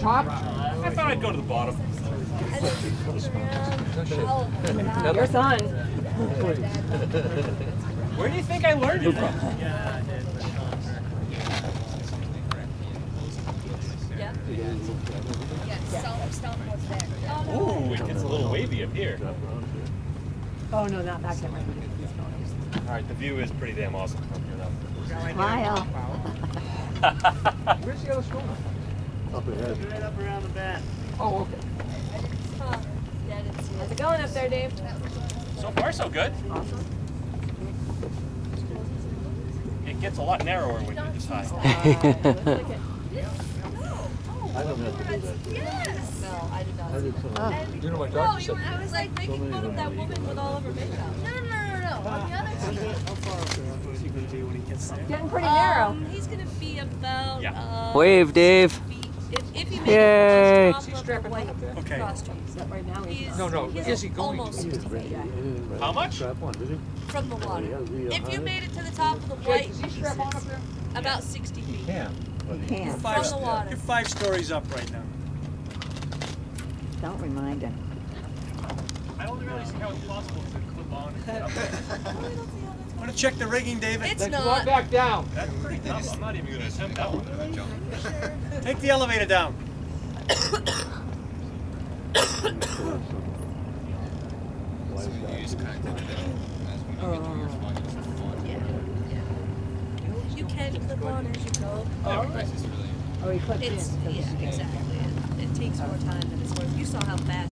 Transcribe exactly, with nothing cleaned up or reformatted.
top? I thought I'd go to the bottom. Your son. Where do you think I learned it from? Ooh, it gets a little wavy up here. Oh no, not that camera. Alright, the view is pretty damn awesome from here though. Smile. Where's the other school? Up ahead. Right up around the bat. Oh, okay. How's it going up there, Dave? So far, so good. Awesome. It gets a lot narrower when you're this high. Uh, I don't have to do that. Yes! no, I did not. I did some. Oh. You know my No, doctor you said. were, I was like making fun of that woman with all of her makeup. No, no, no, no, no. On the other How team. far up there is he going to be when he gets there? Getting pretty narrow. Um, he's gonna be about. Yeah. Uh, Wave, Dave. feet. If, if he makes Yay. it Is he to the strapping white up there? Okay. cross trees. Except right now he's He's, No, no, he's is he going to? almost He sixty didn't feet break- he didn't break- How much? Strap on, did he? from the water. Yeah, he If you hundred. made it to the top of the Jake, white does he pieces, strap on up there? about sixty feet. Yeah. But he- can't. Five, From the water. You're five stories up right now. Don't remind him. I don't really see how it's possible to clip on and get up there. Want to check the rigging, David? It's Then come on not. back down. That's pretty tough. I'm not even going to attempt that one. That jump. Take the elevator down. You can clip on as you go. Oh, he clipped It's in. so yeah, this is good. exactly. It, it takes more time than it's worth. You saw how fast.